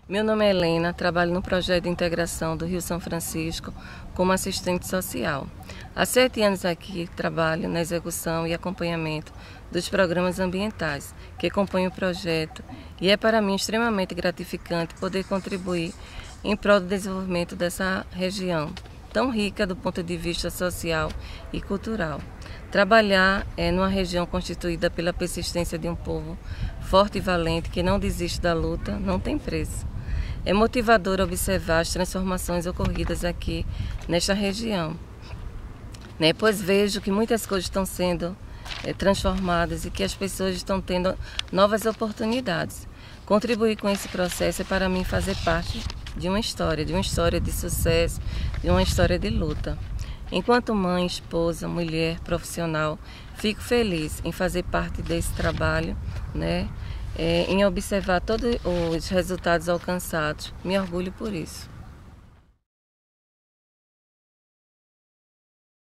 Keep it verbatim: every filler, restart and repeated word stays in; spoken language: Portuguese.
Meu nome é Helena, trabalho no projeto de integração do Rio São Francisco como assistente social. Há sete anos aqui trabalho na execução e acompanhamento dos programas ambientais que compõem o projeto e é para mim extremamente gratificante poder contribuir em prol do desenvolvimento dessa região tão rica do ponto de vista social e cultural. Trabalhar é numa região constituída pela persistência de um povo forte e valente que não desiste da luta, não tem preço. É motivador observar as transformações ocorridas aqui nesta região, né? Pois vejo que muitas coisas estão sendo é, transformadas e que as pessoas estão tendo novas oportunidades. Contribuir com esse processo é para mim fazer parte de uma história, de uma história de sucesso, de uma história de luta. Enquanto mãe, esposa, mulher, profissional, fico feliz em fazer parte desse trabalho, né? É, em observar todos os resultados alcançados. Me orgulho por isso.